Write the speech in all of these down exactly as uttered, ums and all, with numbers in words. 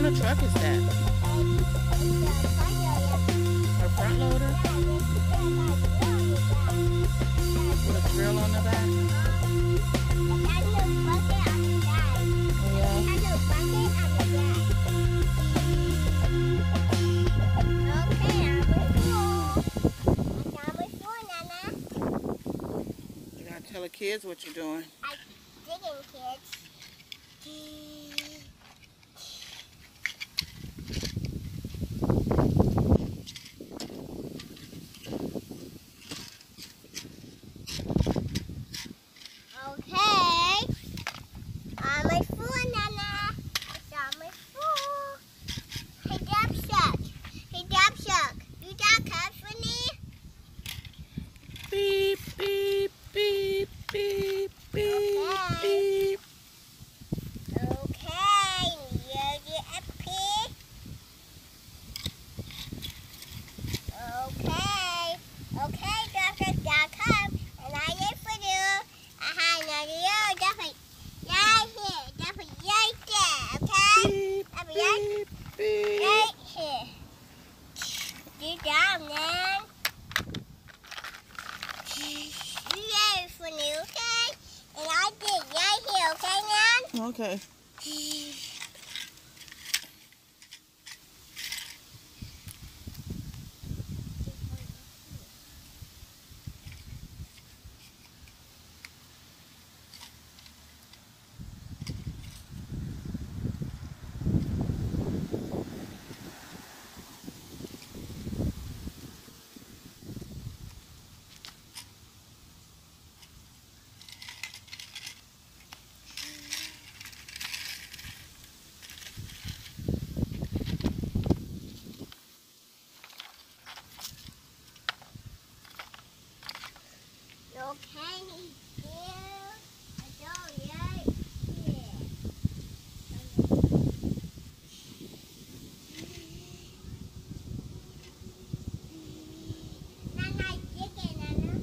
kind of truck is that? A front loader? With a drill on the back? Tell the kids what you're doing. I'm digging, kids. Okay. On my foot, Nana. It's on my foot. Hey, Dab Shark. Hey, Dab Shark. You got cups for me? Beep, beep. Beep, beep, beep, okay. beep. Okay, you're the happy. Okay, okay, Doctor Jacob, and I am for you. I have another year, Doctor. Right here, Doctor, right there, okay? Beep, Doctor, beep, right, beep. right here. Good job, man. You for me, okay? And I did right here, okay, man? Okay. Okay, here. I go right here. Nana, chicken, Nana.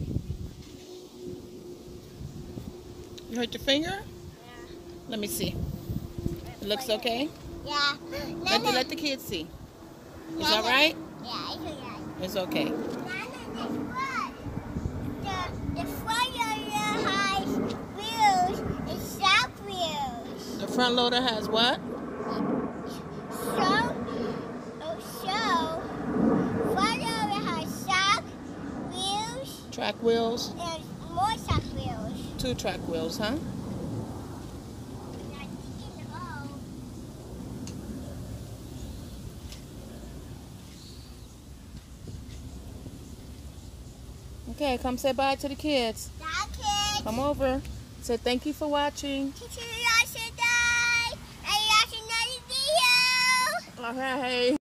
You hurt your finger? Yeah. Let me see. It looks okay? Yeah. Let the, let the kids see. Is Nana. that right? Yeah, it's alright. It's okay. Nana, guess what? The, the front loader has wheels and sharp wheels. The front loader has what? So, oh, so, front loader has sharp wheels Track wheels? and more sharp wheels. Two track wheels, huh? Not digging the hole. Okay, come say bye to the kids. Bye, kids. Come over. Say thank you for watching. Teacher, I should die. I watch another video. All right.